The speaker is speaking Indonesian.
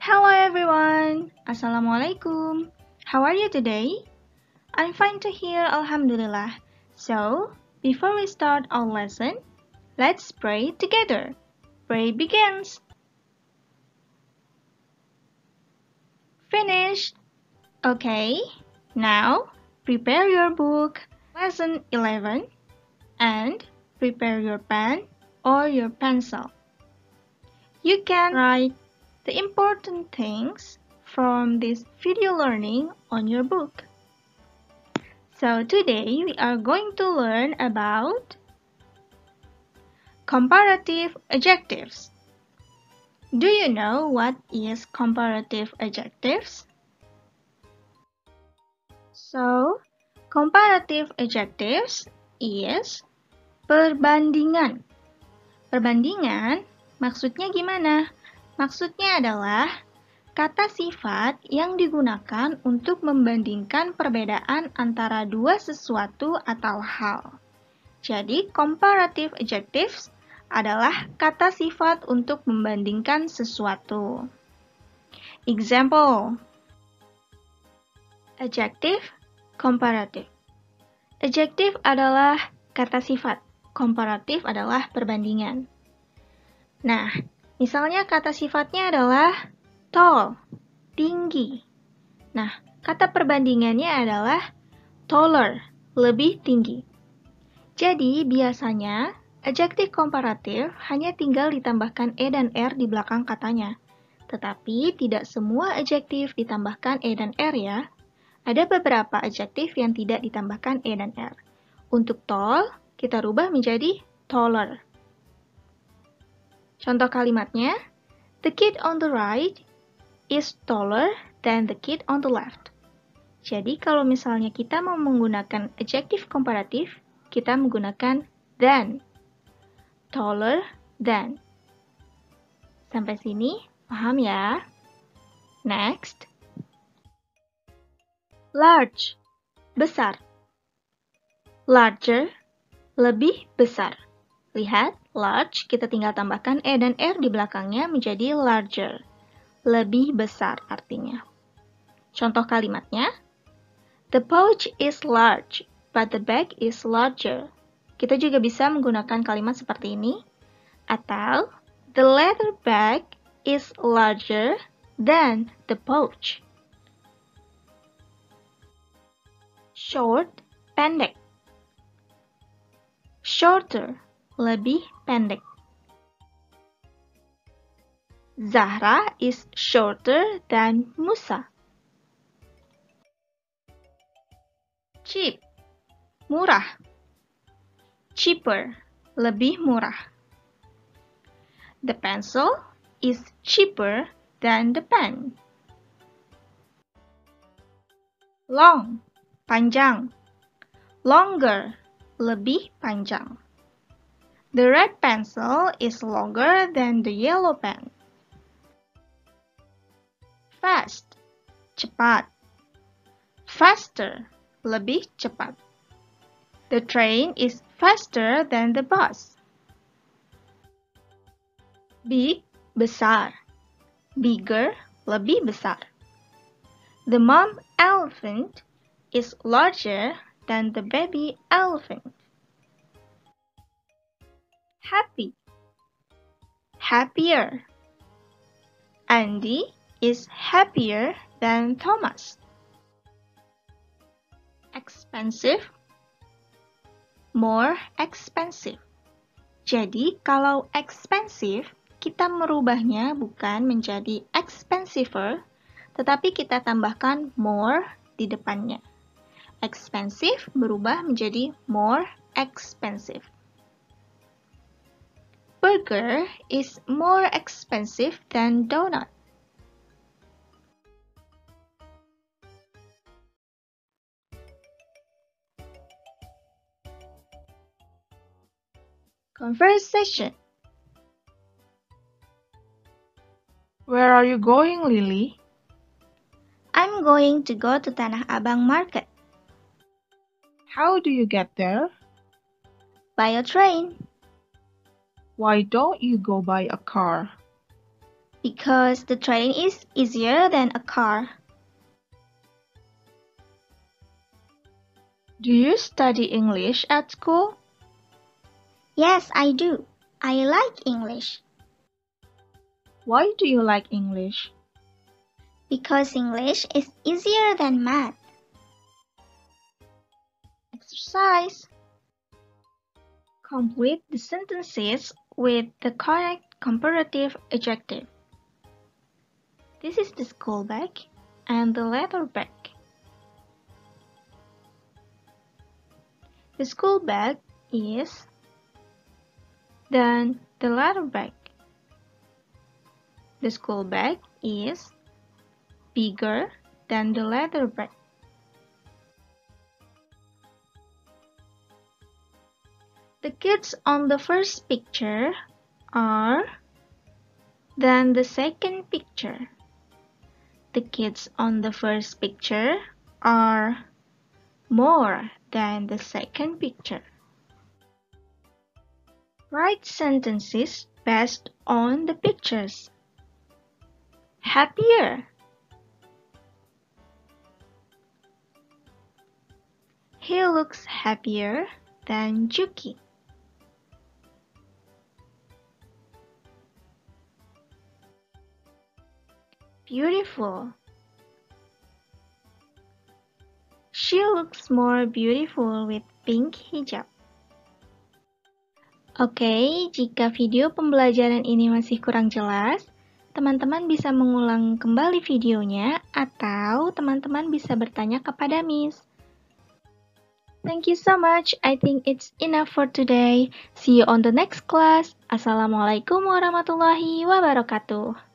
Hello everyone! Assalamualaikum! How are you today? I'm fine to hear, Alhamdulillah. So, before we start our lesson, let's pray together. Pray begins. Finished! Okay, now prepare your book, Lesson 11, and prepare your pen or your pencil. You can write the important things from this video learning on your book. So today we are going to learn about comparative adjectives. Do you know what is comparative adjectives? So, comparative adjectives is perbandingan. Perbandingan maksudnya gimana? Maksudnya adalah kata sifat yang digunakan untuk membandingkan perbedaan antara dua sesuatu atau hal. Jadi, comparative adjectives adalah kata sifat untuk membandingkan sesuatu. Example: adjective, comparative. Adjective adalah kata sifat, comparative adalah perbandingan. Nah, misalnya kata sifatnya adalah tall, tinggi. Nah, kata perbandingannya adalah taller, lebih tinggi. Jadi, biasanya adjektif komparatif hanya tinggal ditambahkan e dan r di belakang katanya. Tetapi tidak semua adjektif ditambahkan e dan r ya. Ada beberapa adjektif yang tidak ditambahkan e dan r. Untuk tall, kita rubah menjadi taller. Contoh kalimatnya, the kid on the right is taller than the kid on the left. Jadi kalau misalnya kita mau menggunakan adjektif komparatif, kita menggunakan than. Taller than. Sampai sini, paham ya? Next. Large, besar. Larger, lebih besar. Lihat, large kita tinggal tambahkan e dan r di belakangnya menjadi larger. Lebih besar artinya. Contoh kalimatnya, the pouch is large, but the bag is larger. Kita juga bisa menggunakan kalimat seperti ini. Atau, the leather bag is larger than the pouch. Short, pendek. Shorter, lebih pendek. Zahra is shorter than Musa. Cheap, murah. Cheaper, lebih murah. The pencil is cheaper than the pen. Long, panjang. Longer, lebih panjang. The red pencil is longer than the yellow pen. Fast, cepat. Faster, lebih cepat. The train is faster than the bus. Big, besar. Bigger, lebih besar. The mom elephant is larger than the baby elephant. Happy, happier. Andy is happier than Thomas. Expensive, more expensive. Jadi, kalau expensive, kita merubahnya bukan menjadi expensiver, tetapi kita tambahkan more di depannya. Expensive berubah menjadi more expensive. Burger is more expensive than donut. Conversation. Where are you going, Lily? I'm going to go to Tanah Abang Market. How do you get there? By a train. Why don't you go by a car? Because the train is easier than a car. Do you study English at school? Yes, I do. I like English. Why do you like English? Because English is easier than math. Exercise. Complete the sentences with the correct comparative adjective. This is the school bag and the leather bag. The school bag is, then the leather bag. The school bag is bigger than the leather bag. The kids on the first picture are than the second picture. The kids on the first picture are more than the second picture. Write sentences based on the pictures. Happier. He looks happier than Juki. Beautiful. She looks more beautiful with pink hijab. Oke, jika video pembelajaran ini masih kurang jelas, teman-teman bisa mengulang kembali videonya atau teman-teman bisa bertanya kepada Miss. Thank you so much. I think it's enough for today. See you on the next class. Assalamualaikum warahmatullahi wabarakatuh.